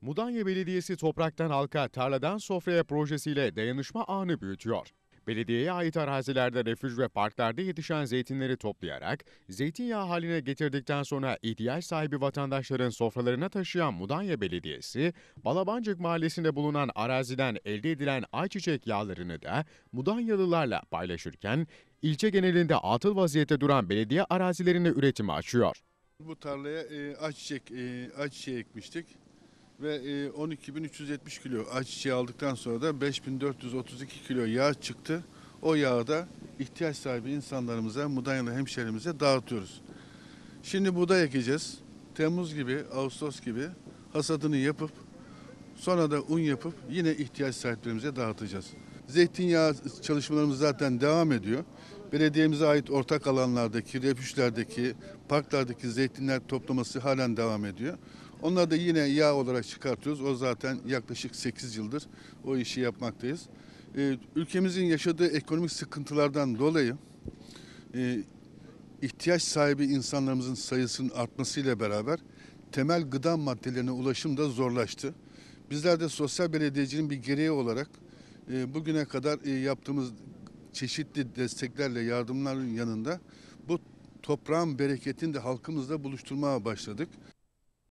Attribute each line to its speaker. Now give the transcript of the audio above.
Speaker 1: Mudanya Belediyesi topraktan halka, tarladan sofraya projesiyle dayanışma ağını büyütüyor. Belediyeye ait arazilerde refüj ve parklarda yetişen zeytinleri toplayarak zeytinyağı haline getirdikten sonra ihtiyaç sahibi vatandaşların sofralarına taşıyan Mudanya Belediyesi, Balabancık Mahallesi'nde bulunan araziden elde edilen ayçiçek yağlarını da Mudanyalılarla paylaşırken, ilçe genelinde atıl vaziyette duran belediye arazilerine üretimi açıyor.
Speaker 2: Bu tarlaya ayçiçeği ekmiştik ve 12.370 kilo ayçiçeği aldıktan sonra da 5.432 kilo yağ çıktı. O yağı da ihtiyaç sahibi insanlarımıza, Mudanyalı hemşehrimize dağıtıyoruz. Şimdi buğday ekeceğiz. Temmuz gibi, Ağustos gibi hasadını yapıp sonra da un yapıp yine ihtiyaç sahiplerimize dağıtacağız. Zeytinyağı çalışmalarımız zaten devam ediyor. Belediyemize ait ortak alanlardaki, refüjlerdeki, parklardaki zeytinler toplaması halen devam ediyor. Onları da yine yağ olarak çıkartıyoruz. O zaten yaklaşık 8 yıldır o işi yapmaktayız. Ülkemizin yaşadığı ekonomik sıkıntılardan dolayı ihtiyaç sahibi insanlarımızın sayısının artmasıyla beraber temel gıda maddelerine ulaşım da zorlaştı. Bizler de sosyal belediyeciliğin bir gereği olarak bugüne kadar yaptığımız çeşitli desteklerle, yardımların yanında bu toprağın bereketini de halkımızla buluşturmaya başladık.